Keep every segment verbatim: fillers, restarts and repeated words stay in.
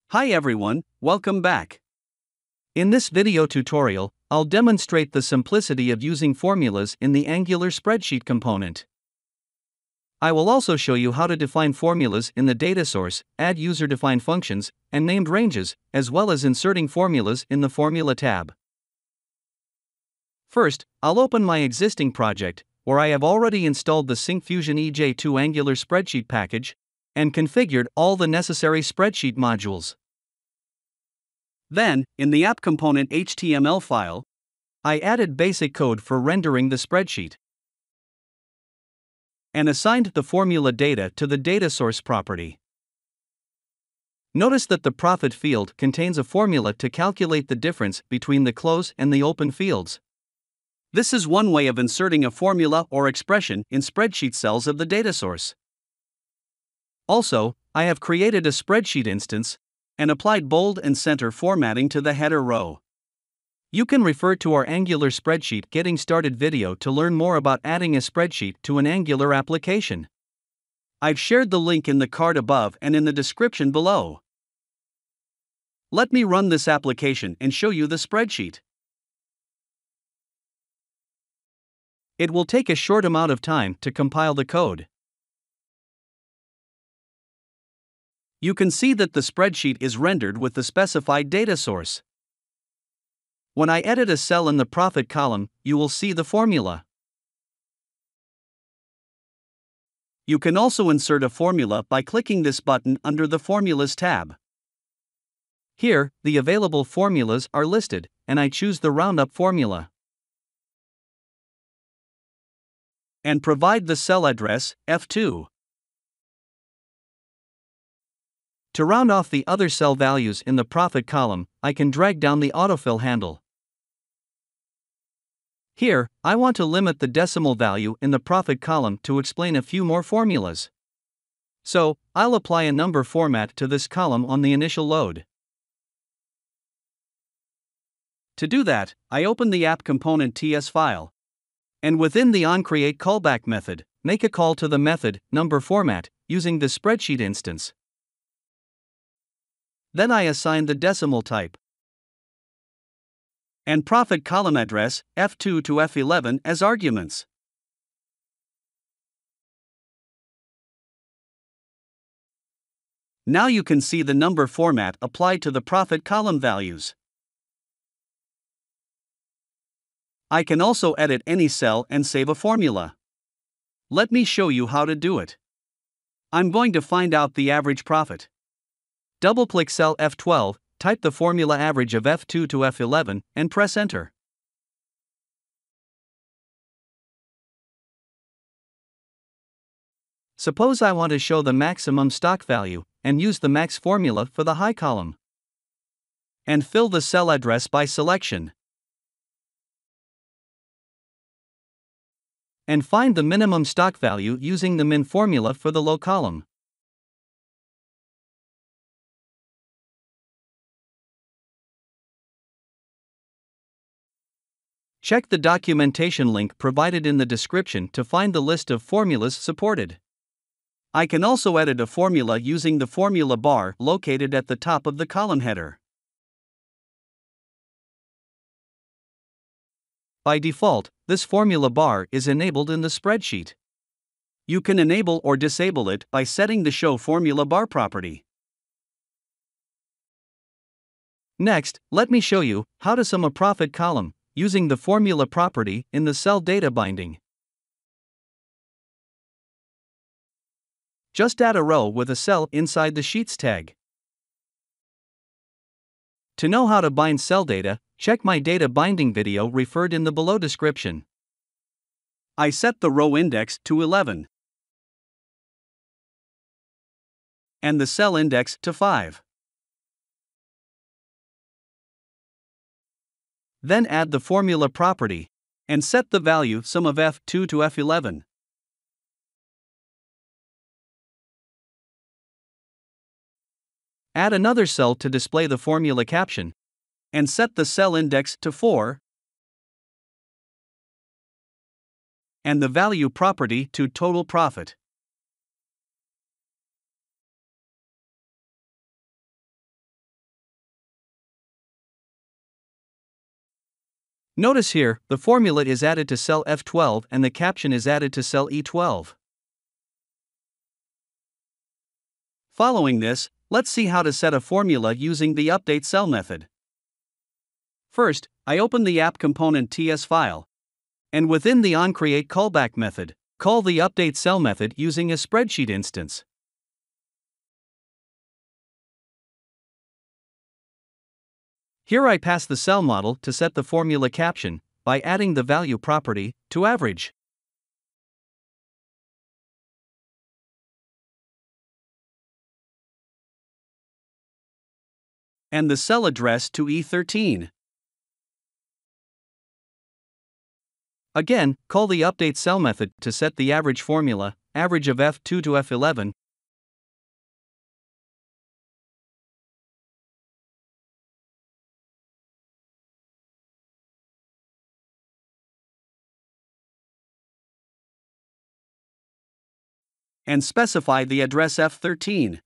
Hi everyone, welcome back. In this video tutorial, I'll demonstrate the simplicity of using formulas in the Angular Spreadsheet component. I will also show you how to define formulas in the data source, add user-defined functions, and named ranges, as well as inserting formulas in the Formula tab. First, I'll open my existing project, where I have already installed the Syncfusion E J two Angular Spreadsheet package and configured all the necessary spreadsheet modules. Then, in the app component H T M L file, I added basic code for rendering the spreadsheet and assigned the formula data to the data source property. Notice that the profit field contains a formula to calculate the difference between the close and the open fields. This is one way of inserting a formula or expression in spreadsheet cells of the data source. Also, I have created a spreadsheet instance and applied bold and center formatting to the header row. You can refer to our Angular Spreadsheet Getting Started video to learn more about adding a spreadsheet to an Angular application. I've shared the link in the card above and in the description below. Let me run this application and show you the spreadsheet. It will take a short amount of time to compile the code. You can see that the spreadsheet is rendered with the specified data source. When I edit a cell in the profit column, you will see the formula. You can also insert a formula by clicking this button under the Formulas tab. Here, the available formulas are listed, and I choose the roundup formula and provide the cell address, F two. To round off the other cell values in the profit column, I can drag down the autofill handle. Here, I want to limit the decimal value in the profit column to explain a few more formulas. So, I'll apply a number format to this column on the initial load. To do that, I open the app component T S file, and within the onCreate callback method, make a call to the method number format using the spreadsheet instance. Then I assign the decimal type and profit column address, F two to F eleven, as arguments. Now you can see the number format applied to the profit column values. I can also edit any cell and save a formula. Let me show you how to do it. I'm going to find out the average profit. Double-click cell F twelve, type the formula average of F two to F eleven, and press enter. Suppose I want to show the maximum stock value, and use the max formula for the high column. And fill the cell address by selection. And find the minimum stock value using the min formula for the low column. Check the documentation link provided in the description to find the list of formulas supported. I can also edit a formula using the formula bar located at the top of the column header. By default, this formula bar is enabled in the spreadsheet. You can enable or disable it by setting the Show Formula Bar property. Next, let me show you how to sum a profit column using the formula property in the cell data binding. Just add a row with a cell inside the Sheets tag. To know how to bind cell data, check my data binding video referred in the below description. I set the row index to eleven and the cell index to five. Then add the formula property and set the value sum of F two to F eleven. Add another cell to display the formula caption and set the cell index to four and the value property to total profit. Notice here, the formula is added to cell F twelve and the caption is added to cell E twelve. Following this, let's see how to set a formula using the update cell method. First, I open the app component T S file, and within the onCreate callback method, call the update cell method using a spreadsheet instance. Here I pass the cell model to set the formula caption by adding the value property to average. And the cell address to E thirteen. Again, call the update cell method to set the average formula, average of F two to F eleven. And specify the address F thirteen.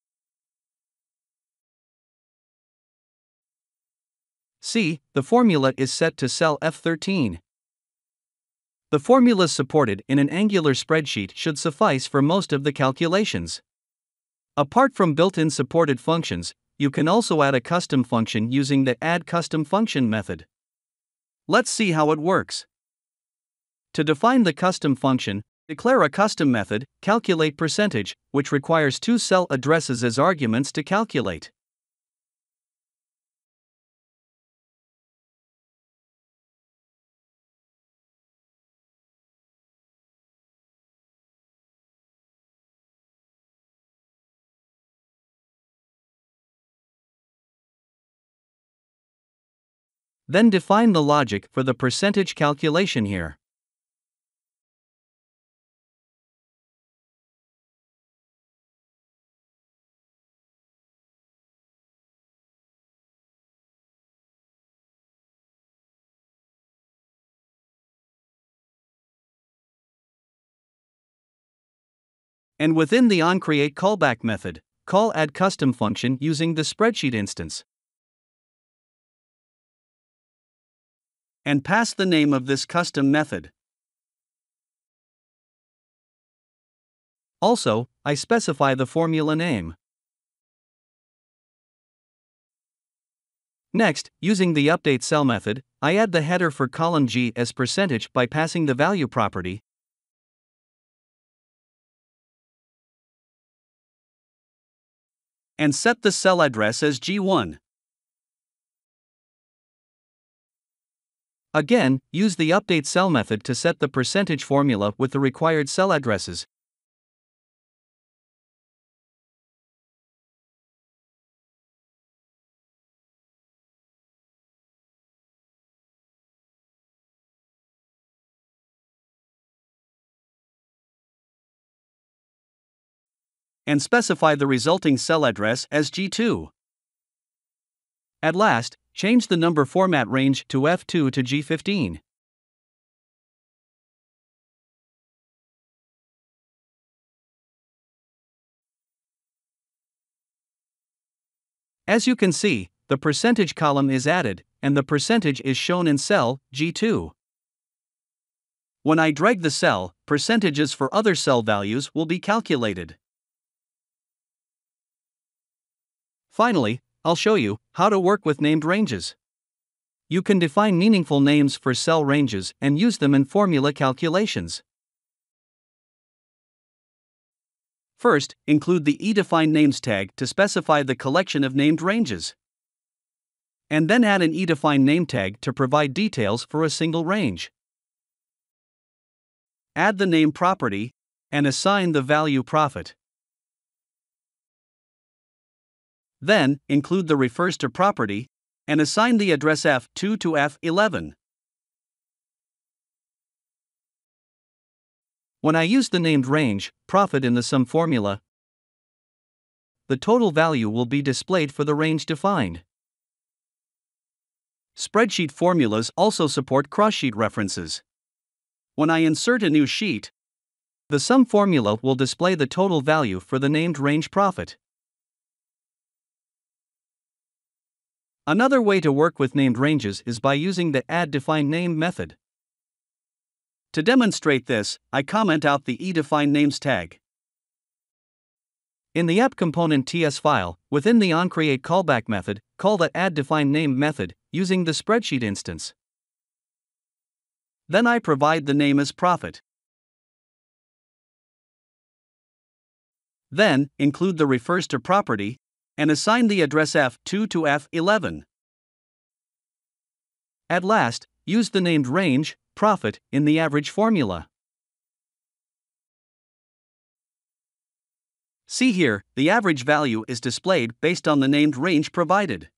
See, the formula is set to cell F thirteen. The formulas supported in an Angular spreadsheet should suffice for most of the calculations. Apart from built-in supported functions, you can also add a custom function using the Add Custom Function method. Let's see how it works. To define the custom function, declare a custom method, calculate percentage, which requires two cell addresses as arguments to calculate. Then define the logic for the percentage calculation here. And within the onCreate callback method, call Add Custom function using the spreadsheet instance. And pass the name of this custom method. Also, I specify the formula name. Next, using the update cell method, I add the header for column G as percentage by passing the value property. And set the cell address as G one. Again, use the update cell method to set the percentage formula with the required cell addresses. And specify the resulting cell address as G two. At last, change the number format range to F two to G fifteen. As you can see, the percentage column is added, and the percentage is shown in cell G two. When I drag the cell, percentages for other cell values will be calculated. Finally, I'll show you how to work with named ranges. You can define meaningful names for cell ranges and use them in formula calculations. First, include the eDefineNames tag to specify the collection of named ranges. And then add an eDefineName tag to provide details for a single range. Add the name property and assign the value profit. Then, include the refers to property and assign the address F two to F eleven. When I use the named range, profit in the sum formula, the total value will be displayed for the range defined. Spreadsheet formulas also support cross-sheet references. When I insert a new sheet, the sum formula will display the total value for the named range profit. Another way to work with named ranges is by using the addDefineName method. To demonstrate this, I comment out the eDefineNames tag. In the app component T S file, within the onCreate callback method, call the addDefineName method using the spreadsheet instance. Then I provide the name as profit. Then, include the refers to property, and assign the address F two to F eleven. At last, use the named range, profit, in the average formula. See here, the average value is displayed based on the named range provided.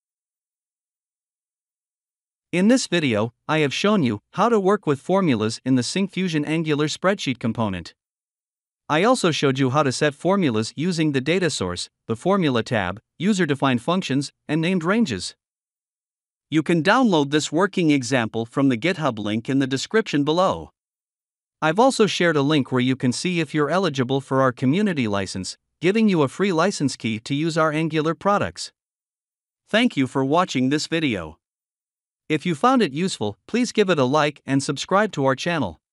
In this video, I have shown you how to work with formulas in the Syncfusion Angular Spreadsheet component. I also showed you how to set formulas using the data source, the Formula tab, user-defined functions, and named ranges. You can download this working example from the GitHub link in the description below. I've also shared a link where you can see if you're eligible for our community license, giving you a free license key to use our Angular products. Thank you for watching this video. If you found it useful, please give it a like and subscribe to our channel.